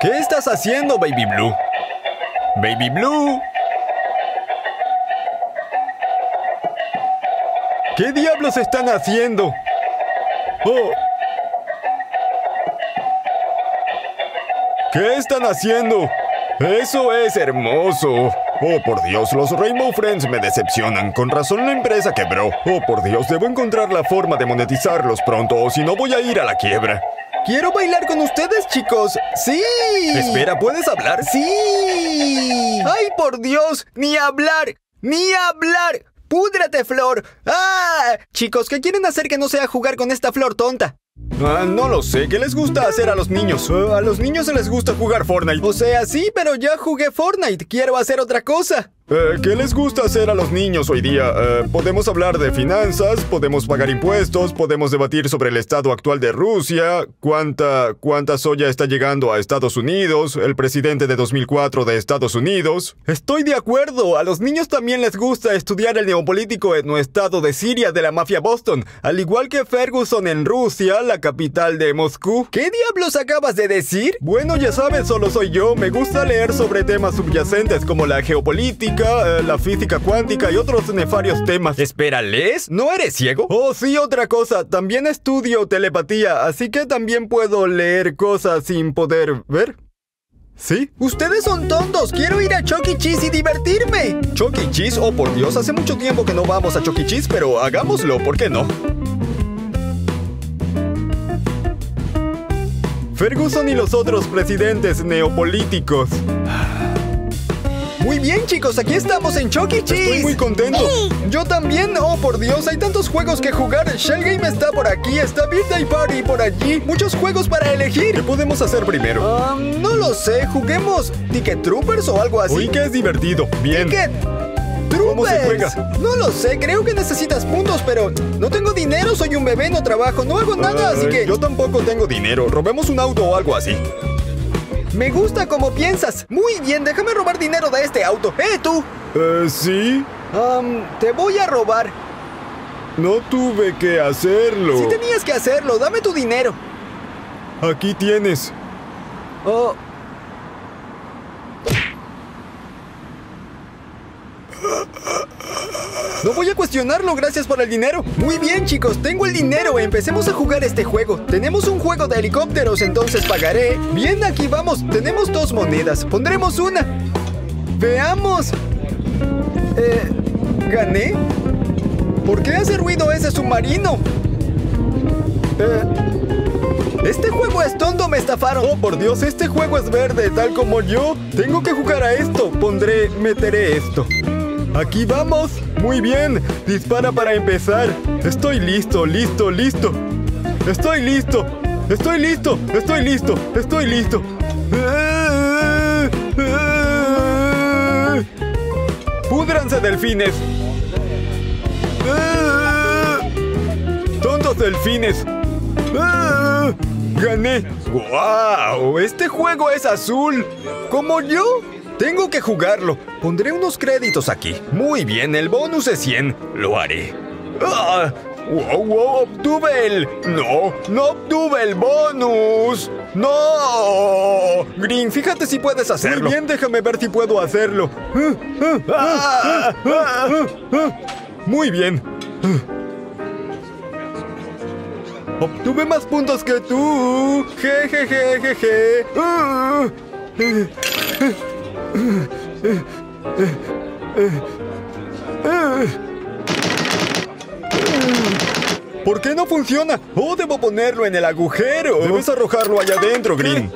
¿Qué estás haciendo, Baby Blue? ¡Baby Blue! ¿Qué diablos están haciendo? ¡Oh! ¿Qué están haciendo? ¡Eso es hermoso! Oh, por Dios, los Rainbow Friends me decepcionan. Con razón la empresa quebró. Oh, por Dios, debo encontrar la forma de monetizarlos pronto, o si no voy a ir a la quiebra. ¡Quiero bailar con ustedes, chicos! ¡Sí! Espera, ¿puedes hablar? ¡Sí! ¡Ay, por Dios! ¡Ni hablar! ¡Ni hablar! ¡Púdrate, flor! ¡Ah! Chicos, ¿qué quieren hacer que no sea jugar con esta flor tonta? No lo sé. ¿Qué les gusta hacer a los niños? A los niños se les gusta jugar Fortnite. O sea, sí, pero ya jugué Fortnite. Quiero hacer otra cosa. ¿Qué les gusta hacer a los niños hoy día? Podemos hablar de finanzas, podemos pagar impuestos, podemos debatir sobre el estado actual de Rusia, cuánta soya está llegando a Estados Unidos, el presidente de 2004 de Estados Unidos. Estoy de acuerdo, a los niños también les gusta estudiar el neopolítico etnoestado de Siria de la mafia Boston, al igual que Ferguson en Rusia, la capital de Moscú. ¿Qué diablos acabas de decir? Bueno, ya sabes, solo soy yo, me gusta leer sobre temas subyacentes como la geopolítica, la física cuántica y otros nefarios temas. Espera, ¿lees? ¿No eres ciego? Oh, sí, otra cosa. También estudio telepatía, así que también puedo leer cosas sin poder ver. ¿Sí? ¡Ustedes son tontos! ¡Quiero ir a Chuck E. Cheese y divertirme! ¿Chuck E. Cheese? Oh, por Dios, hace mucho tiempo que no vamos a Chuck E. Cheese, pero hagámoslo, ¿por qué no? Ferguson y los otros presidentes neopolíticos. Muy bien, chicos, aquí estamos en Chuck E. Cheese. Estoy muy contento. Yo también. Oh, por Dios, hay tantos juegos que jugar. Shell Game está por aquí, está Birthday Party por allí. Muchos juegos para elegir. ¿Qué podemos hacer primero? No lo sé. Juguemos Ticket Troopers o algo así. Uy, que es divertido. Bien. Ticket Troopers. ¿Cómo se juega? No lo sé. Creo que necesitas puntos, pero no tengo dinero. Soy un bebé, no trabajo, no hago nada, así que... Yo tampoco tengo dinero. Robemos un auto o algo así. Me gusta como piensas. Muy bien, déjame robar dinero de este auto. ¿Tú? ¿Sí? Te voy a robar. No tuve que hacerlo. Sí tenías que hacerlo. Dame tu dinero. Aquí tienes. Oh. No voy a cuestionarlo, gracias por el dinero. Muy bien, chicos, tengo el dinero. Empecemos a jugar este juego. Tenemos un juego de helicópteros, entonces pagaré. Bien, aquí vamos. Tenemos 2 monedas. Pondremos una. Veamos. ¿Gané? ¿Por qué hace ruido ese submarino? Este juego es tonto, me estafaron. Oh, por Dios, este juego es verde, tal como yo. Tengo que jugar a esto. Meteré esto. Aquí vamos. Muy bien. Dispara para empezar. Estoy listo, listo, listo. Estoy listo. Estoy listo. Estoy listo. Estoy listo. ¡Púdranse, delfines! ¡Tontos delfines! ¡Gané! ¡Wow! ¡Este juego es azul! ¡Como yo! Tengo que jugarlo. Pondré unos créditos aquí. Muy bien, el bonus es 100. Lo haré. ¡Ah! ¡Wow! ¡Obtuve el... ¡No obtuve el bonus! ¡No! Green, fíjate si puedes hacerlo. Muy bien, déjame ver si puedo hacerlo. Muy bien. Obtuve más puntos que tú. Jejejejeje. ¿Por qué no funciona? Oh, debo ponerlo en el agujero. Debes arrojarlo allá adentro, Green.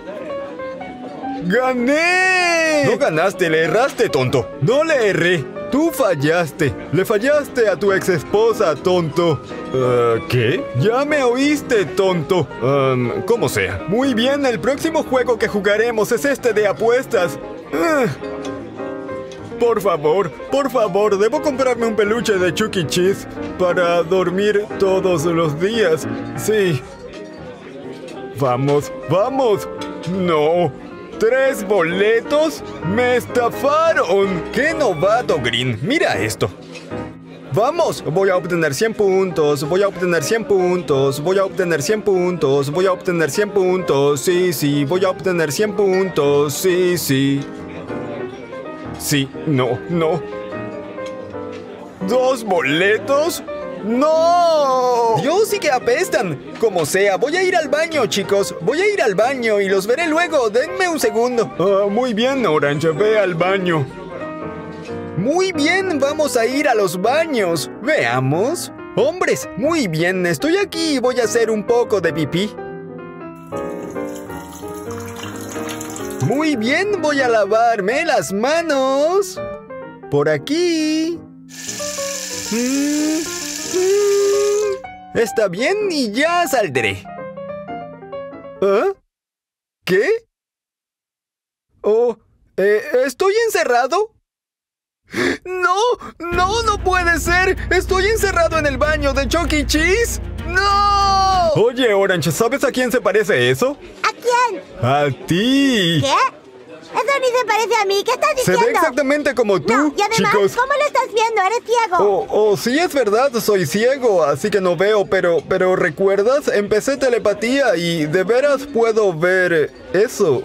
¡Gané! No ganaste, le erraste, tonto. No le erré. Tú fallaste. Le fallaste a tu ex esposa, tonto. ¿Qué? Ya me oíste, tonto. Como sea. Muy bien, el próximo juego que jugaremos es este de apuestas. Por favor, debo comprarme un peluche de Chuck E. Cheese para dormir todos los días. Sí. Vamos. No. ¿3 boletos? ¡Me estafaron! ¡Qué novato, Green! Mira esto. ¡Vamos! Voy a obtener 100 puntos. Voy a obtener 100 puntos. Voy a obtener 100 puntos. Voy a obtener 100 puntos. Sí, sí. Voy a obtener 100 puntos. Sí, sí. Sí, no, no. ¿2 boletos? ¡No! Dios, sí que apestan. Como sea, voy a ir al baño, chicos. Voy a ir al baño y los veré luego. Denme un segundo. Muy bien, Orange. Ve al baño. Muy bien, vamos a ir a los baños. Veamos. Hombres, muy bien. Estoy aquí y voy a hacer un poco de pipí. Muy bien, voy a lavarme las manos. Por aquí. Está bien y ya saldré. ¿Ah? ¿Qué? Oh, ¿estoy encerrado? ¡No! ¡No, no puede ser! ¡Estoy encerrado en el baño de Chuck E. Cheese! ¡No! Oye, Orange, ¿sabes a quién se parece eso? ¿A quién? ¡A ti! ¿Qué? Eso ni se parece a mí. ¿Qué estás diciendo? Se ve exactamente como tú, no, y además, chicos. ¿cómo lo estás viendo? ¿Eres ciego? Oh, sí es verdad, soy ciego, así que no veo, pero ¿recuerdas? Empecé telepatía y de veras puedo ver eso.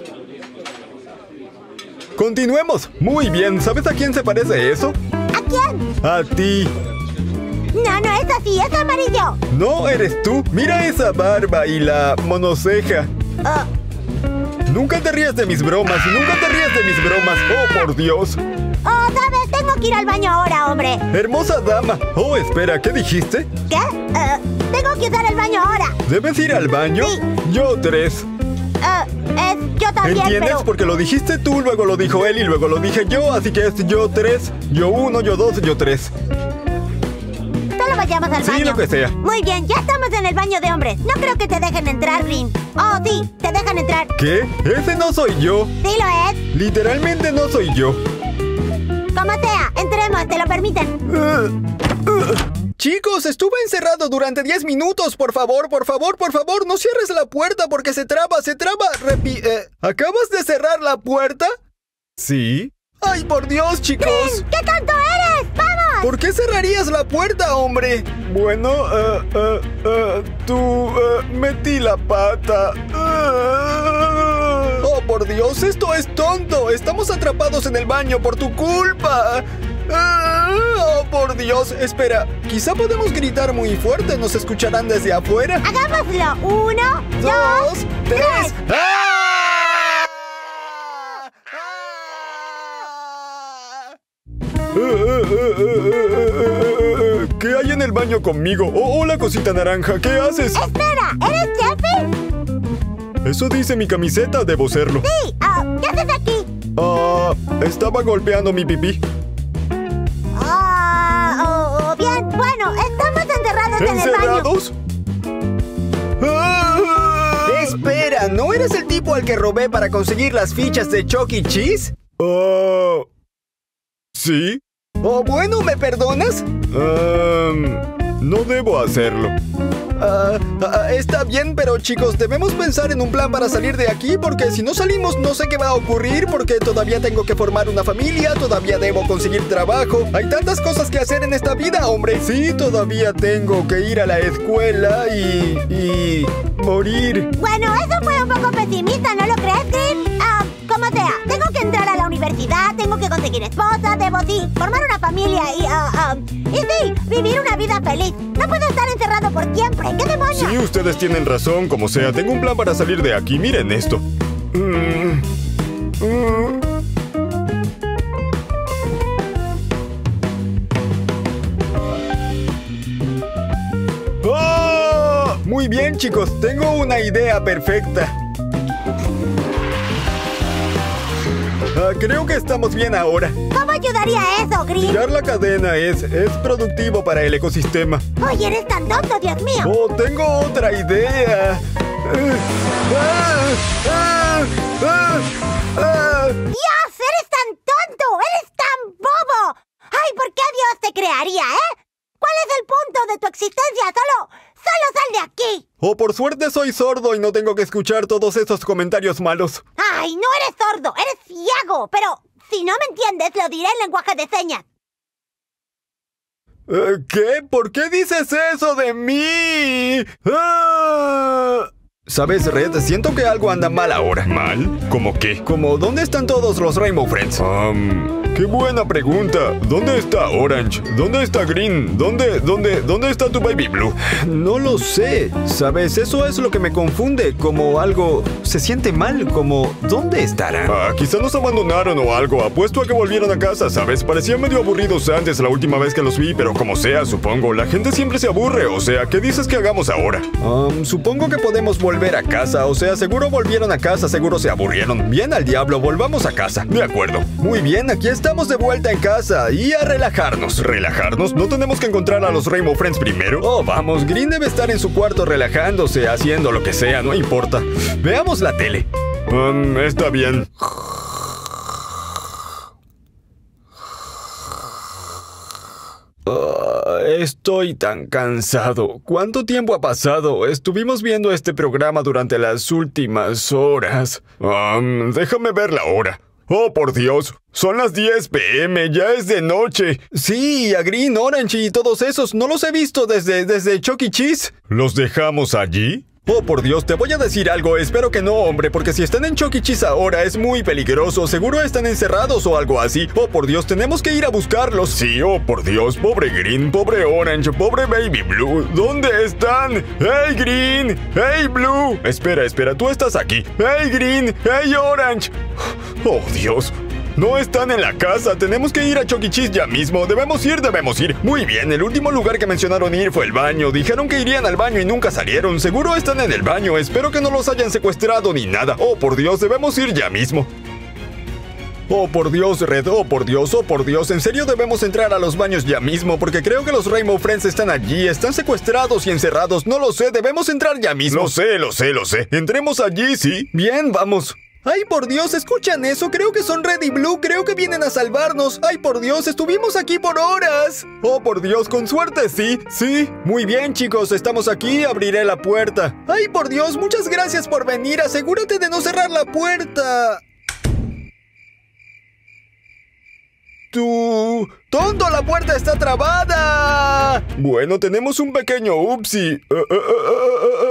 Continuemos. Muy bien, ¿sabes a quién se parece eso? ¿A quién? A ti. No, no es así, es amarillo. No, eres tú. Mira esa barba y la monoceja. Nunca te ríes de mis bromas, nunca te ríes de mis bromas. Oh, por Dios. Oh, ¿sabes? Tengo que ir al baño ahora, hombre. Hermosa dama. Oh, espera, ¿qué dijiste? ¿Qué? Tengo que usar el baño ahora. ¿Debes ir al baño? Sí. Yo 3. Yo también, ¿Entiendes? pero... Porque lo dijiste tú, luego lo dijo él y luego lo dije yo, así que es yo 3, yo 1, yo 2, yo 3. Solo vayamos al baño. Sí, lo que sea. Muy bien, ya estamos en el baño de hombres. No creo que te dejen entrar, Green. Oh, sí, te dejan entrar. ¿Qué? Ese no soy yo. Sí lo es. Literalmente no soy yo. Como sea, entremos, te lo permiten. Chicos, estuve encerrado durante 10 minutos. Por favor, no cierres la puerta porque se traba. ¿Acabas de cerrar la puerta? Sí. ¡Ay, por Dios, chicos! Green, ¿qué tonto eres? ¡Vamos! ¿Por qué cerrarías la puerta, hombre? Bueno, metí la pata. Oh, por Dios, esto es tonto. Estamos atrapados en el baño por tu culpa. Oh, por Dios. Espera, quizá podemos gritar muy fuerte. ¿Nos escucharán desde afuera? Hagámoslo. 1, 2, 3. ¿Qué hay en el baño conmigo? Oh, hola, cosita naranja. ¿Qué haces? Espera, ¿eres Jeffy? Eso dice mi camiseta. Debo serlo. Sí. ¿Qué haces aquí? Estaba golpeando mi pipí. Bien, bueno, estamos encerrados en el baño. ¿Encerrados? Espera, ¿no eres el tipo al que robé para conseguir las fichas de Chuck E. Cheese? ¿Sí? Oh, bueno, ¿me perdonas? No debo hacerlo. Está bien, pero chicos, debemos pensar en un plan para salir de aquí, porque si no salimos no sé qué va a ocurrir, porque todavía tengo que formar una familia, todavía debo conseguir trabajo. Hay tantas cosas que hacer en esta vida, hombre. Sí, todavía tengo que ir a la escuela y morir. Bueno, eso fue un poco pesimista, ¿no lo crees, Green? Como sea, tengo que entrar a la universidad, tengo que conseguir esposa, debo formar una familia y sí, vivir una vida feliz. No puedo estar encerrado por siempre. ¿Qué demonios? Sí, ustedes tienen razón. Como sea, tengo un plan para salir de aquí. Miren esto. ¡Oh! Muy bien, chicos. Tengo una idea perfecta. Creo que estamos bien ahora. ¿Cómo ayudaría eso, Green? Tirar la cadena es productivo para el ecosistema. Oye, eres tan tonto, Dios mío. Oh, tengo otra idea. ¡Dios! ¡Eres tan tonto! ¡Eres tan bobo! ¡Ay, ¿por qué Dios te crearía, ¿Cuál es el punto de tu existencia? ¡Solo sal de aquí! Oh, por suerte soy sordo y no tengo que escuchar todos esos comentarios malos. ¡Ay, no eres sordo! ¡Eres ciego! Pero si no me entiendes, lo diré en lenguaje de señas. ¿Qué? ¿Por qué dices eso de mí? ¡Ah! ¿Sabes, Red? Siento que algo anda mal ahora. ¿Mal? ¿Cómo qué? Como, ¿dónde están todos los Rainbow Friends? Qué buena pregunta. ¿Dónde está Orange? ¿Dónde está Green? ¿Dónde está tu Baby Blue? No lo sé. ¿Sabes? Eso es lo que me confunde. Como algo se siente mal. Como, ¿dónde estarán? Quizá nos abandonaron o algo. Apuesto a que volvieron a casa, ¿sabes? Parecían medio aburridos antes la última vez que los vi, pero como sea, supongo. La gente siempre se aburre. O sea, ¿qué dices que hagamos ahora? Supongo que podemos volver a casa. O sea, seguro volvieron a casa, seguro se aburrieron. Bien al diablo, volvamos a casa. De acuerdo. Muy bien, aquí estamos de vuelta en casa y a relajarnos. ¿Relajarnos? ¿No tenemos que encontrar a los Rainbow Friends primero? Oh, vamos, Green debe estar en su cuarto relajándose, haciendo lo que sea, no importa. Veamos la tele. Está bien. Estoy tan cansado. ¿Cuánto tiempo ha pasado? Estuvimos viendo este programa durante las últimas horas. Déjame ver la hora. ¡Oh, por Dios! Son las 10 p.m., ya es de noche. Sí, a Green, Orange y todos esos. No los he visto desde Chuck E. Cheese. ¿Los dejamos allí? Oh, por Dios, te voy a decir algo. Espero que no, hombre, porque si están en Chuck E. Cheese ahora es muy peligroso. Seguro están encerrados o algo así. Oh, por Dios, tenemos que ir a buscarlos. Sí, oh, por Dios, pobre Green, pobre Orange, pobre Baby Blue. ¿Dónde están? ¡Hey, Green! ¡Hey, Blue! Espera, tú estás aquí. ¡Hey, Green! ¡Hey, Orange! Oh, Dios. No están en la casa. Tenemos que ir a Chuck E. Cheese ya mismo. Debemos ir. Muy bien, el último lugar que mencionaron ir fue el baño. Dijeron que irían al baño y nunca salieron. Seguro están en el baño. Espero que no los hayan secuestrado ni nada. Oh, por Dios, debemos ir ya mismo. Oh, por Dios, Red. Oh, por Dios, oh, por Dios. En serio debemos entrar a los baños ya mismo, porque creo que los Rainbow Friends están allí. Están secuestrados y encerrados. No lo sé. Debemos entrar ya mismo. Lo sé. Entremos allí, sí. Bien, vamos. ¡Ay, por Dios! ¿Escuchan eso? Creo que son Red y Blue. Creo que vienen a salvarnos. ¡Ay, por Dios! ¡Estuvimos aquí por horas! ¡Oh, por Dios! Con suerte, sí. Sí. Muy bien, chicos. Estamos aquí. Abriré la puerta. ¡Ay, por Dios! Muchas gracias por venir. Asegúrate de no cerrar la puerta. ¡Tú! ¡Tonto! ¡La puerta está trabada! Bueno, tenemos un pequeño upsi.